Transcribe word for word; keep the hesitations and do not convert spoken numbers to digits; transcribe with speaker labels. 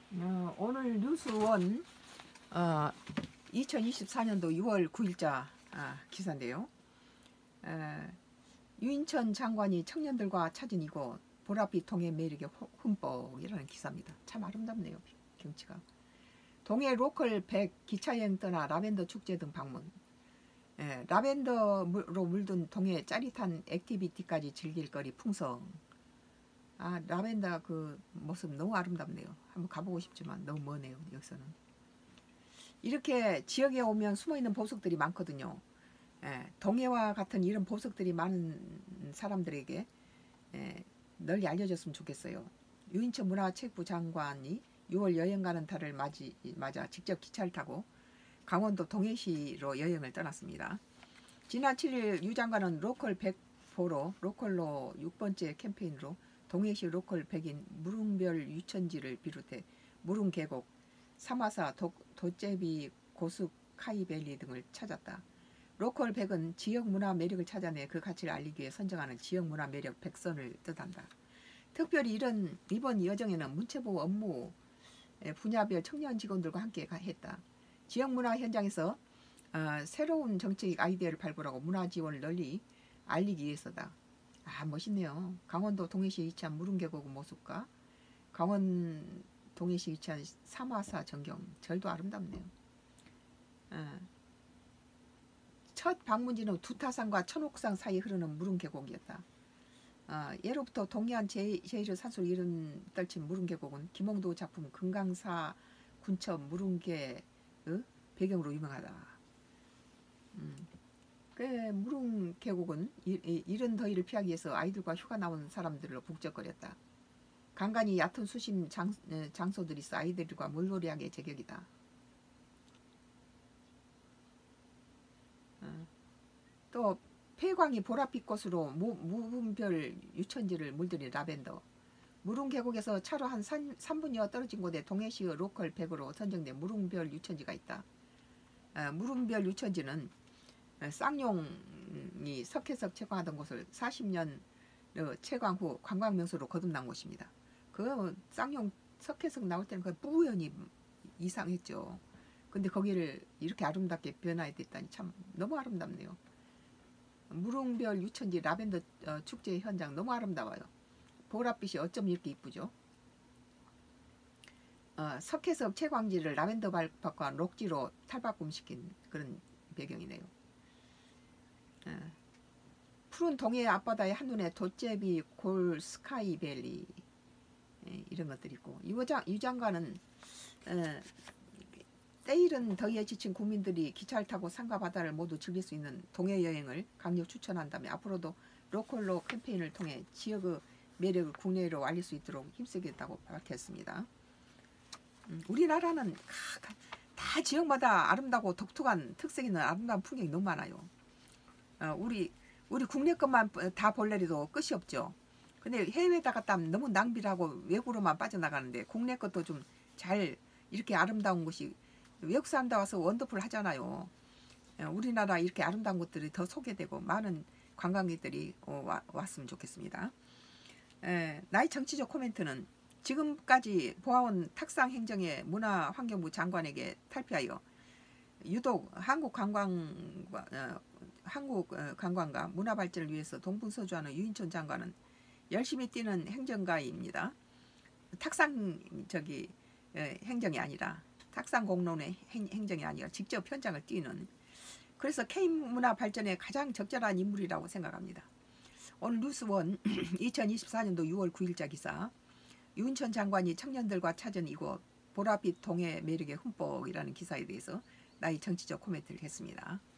Speaker 1: 어, 오늘 뉴스원 어, 이천이십사 년도 유월 구일자 아, 기사인데요. 에, 유인천 장관이 청년들과 찾은 이곳 보랏빛 동해 매력의 흠뻑이라는 기사입니다. 참 아름답네요. 경치가. 동해 로컬 백 기차여행 떠나 라벤더 축제 등 방문. 에, 라벤더로 물든 동해 짜릿한 액티비티까지 즐길 거리 풍성. 아, 라벤더 그 모습 너무 아름답네요. 한번 가보고 싶지만 너무 머네요. 여기서는. 이렇게 지역에 오면 숨어있는 보석들이 많거든요. 예, 동해와 같은 이런 보석들이 많은 사람들에게 예, 널리 알려졌으면 좋겠어요. 유인천 문화체육부 장관이 유월 여행 가는 달을 맞이, 맞아 직접 기차를 타고 강원도 동해시로 여행을 떠났습니다. 지난 칠일 유 장관은 로컬 백 보러 로컬로 육 번째 캠페인으로 동해시 로컬 백인 무릉별 유천지를 비롯해 무릉계곡, 삼화사, 도, 도제비, 고수, 카이밸리 등을 찾았다. 로컬 백은 지역 문화 매력을 찾아내 그 가치를 알리기 위해 선정하는 지역 문화 매력 백선을 뜻한다. 특별히 이런 이번 여정에는 문체부 업무 분야별 청년 직원들과 함께 했다. 지역 문화 현장에서 어, 새로운 정책 아이디어를 발굴하고 문화 지원을 널리 알리기 위해서다. 아, 멋있네요. 강원도 동해시에 위치한 무릉계곡 모습과 강원 동해시에 위치한 삼화사 전경 절도 아름답네요. 어. 첫 방문지는 두타산과 천옥산 사이에 흐르는 무릉계곡이었다. 어, 예로부터 동해안 제일의 산소를 이룬 떨친 무릉계곡은 김홍도 작품 금강사 군첩 무릉계의 배경으로 유명하다. 음. 그 무릉계곡은 이른 더위를 피하기 위해서 아이들과 휴가 나온 사람들로 북적거렸다. 간간히 얕은 수심 장, 장소들이 있어 아이들과 물놀이하기에 제격이다. 어. 또 폐광이 보랏빛 꽃으로 무, 무분별 유천지를 물들인 라벤더. 무릉계곡에서 차로 한 삼 분여 떨어진 곳에 동해시의 로컬 백으로 선정된 무릉별 유천지가 있다. 어, 무릉별 유천지는 쌍용이 석회석 채광하던 곳을 사십 년 채광 후 관광명소로 거듭난 곳입니다. 그 쌍용 석회석 나올 때는 그 뿌연히 이상했죠. 근데 거기를 이렇게 아름답게 변화했다니 참 너무 아름답네요. 무릉별 유천지 라벤더 축제 현장 너무 아름다워요. 보랏빛이 어쩜 이렇게 이쁘죠? 어, 석회석 채광지를 라벤더 발박과 록지로 탈바꿈시킨 그런 배경이네요. 어, 푸른 동해 앞바다의 한눈에 돛제비, 골, 스카이밸리 예, 이런 것들이 있고 유장, 유장관은 어, 때이른 더위에 지친 국민들이 기차를 타고 산과 바다를 모두 즐길 수 있는 동해 여행을 강력 추천한다며 앞으로도 로컬로 캠페인을 통해 지역의 매력을 국내로 알릴 수 있도록 힘쓰겠다고 밝혔습니다. 음, 우리나라는 다, 다 지역마다 아름다고 독특한 특색 있는 아름다운 풍경이 너무 많아요. 어, 우리 우리 국내 것만 다 볼래도 끝이 없죠. 근데 해외에다 갔다 하면 너무 낭비를 하고 외국으로만 빠져나가는데 국내 것도 좀 잘 이렇게 아름다운 곳이 외국 사람들 와서 원더풀 하잖아요. 우리나라 이렇게 아름다운 곳들이 더 소개되고 많은 관광객들이 와, 왔으면 좋겠습니다. 에, 나의 정치적 코멘트는 지금까지 보아온 탁상행정의 문화환경부 장관에게 탈피하여 유독 한국 관광과 어, 한국 어, 관광과 문화 발전을 위해서 동분서주하는 유인천 장관은 열심히 뛰는 행정가입니다. 탁상 저기 에, 행정이 아니라 탁상공론의 행, 행정이 아니라 직접 현장을 뛰는 그래서 K문화 발전에 가장 적절한 인물이라고 생각합니다. 오늘 뉴스원 이천이십사 년도 유월 구일자 기사 유인천 장관이 청년들과 찾은 이곳 보랏빛 동해 매력의 흠뻑이라는 기사에 대해서 나의 정치적 코멘트를 했습니다.